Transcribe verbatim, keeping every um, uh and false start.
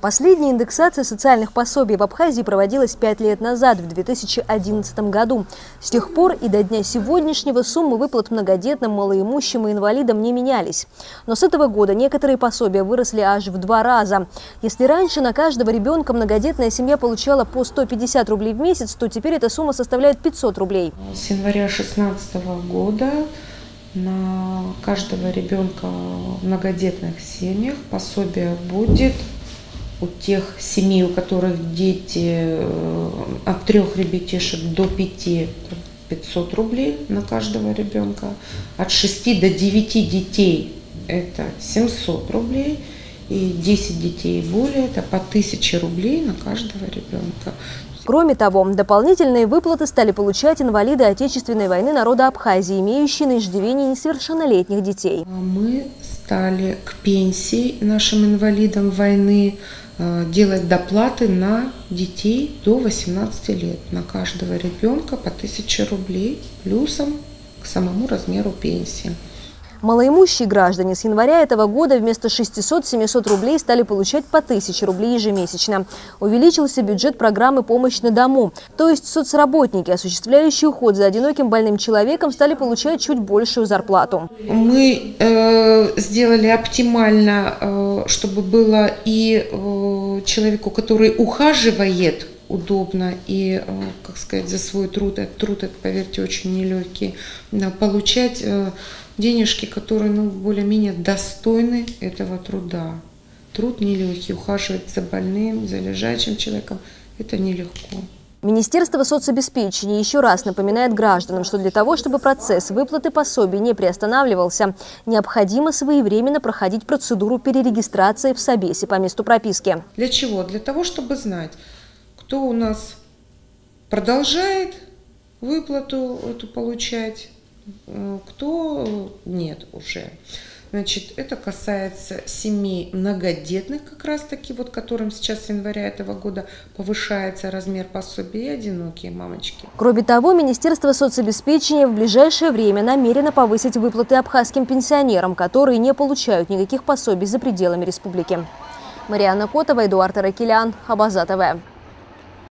Последняя индексация социальных пособий в Абхазии проводилась пять лет назад, в две тысячи одиннадцатом году. С тех пор и до дня сегодняшнего суммы выплат многодетным, малоимущим и инвалидам не менялись. Но с этого года некоторые пособия выросли аж в два раза. Если раньше на каждого ребенка многодетная семья получала по сто пятьдесят рублей в месяц, то теперь эта сумма составляет пятьсот рублей. С января две тысячи шестнадцатого года на каждого ребенка в многодетных семьях пособие будет у тех семей, у которых дети от трех ребятишек до пяти, пятьсот рублей на каждого ребенка, от шести до девяти детей это семьсот рублей, и десять детей и более это по тысяче рублей на каждого ребенка. Кроме того, дополнительные выплаты стали получать инвалиды Отечественной войны народа Абхазии, имеющие на иждивении несовершеннолетних детей. Мы стали к пенсии нашим инвалидам войны делать доплаты на детей до восемнадцати лет. На каждого ребенка по тысяче рублей плюсом к самому размеру пенсии. Малоимущие граждане с января этого года вместо шестисот-семисот рублей стали получать по тысяче рублей ежемесячно. Увеличился бюджет программы «Помощь на дому». То есть соцработники, осуществляющие уход за одиноким больным человеком, стали получать чуть большую зарплату. Мы э, сделали оптимально, э, чтобы было и э, человеку, который ухаживает, удобно и, э, как сказать, за свой труд, этот труд, это, поверьте, очень нелегкий, да, получать э, денежки, которые, ну, более-менее достойны этого труда. Труд нелегкий, ухаживать за больным, за лежачим человеком – это нелегко. Министерство соцобеспечения еще раз напоминает гражданам, что для того, чтобы процесс выплаты пособий не приостанавливался, необходимо своевременно проходить процедуру перерегистрации в Собесе по месту прописки. Для чего? Для того, чтобы знать, кто у нас продолжает выплату эту получать, кто нет уже. Значит, это касается семей многодетных, как раз таки, вот которым сейчас с января этого года повышается размер пособия, и одинокие мамочки. Кроме того, Министерство соцобеспечения в ближайшее время намерено повысить выплаты абхазским пенсионерам, которые не получают никаких пособий за пределами республики. Марианна Котова, Эдуард Аракелян, Абаза ТВ.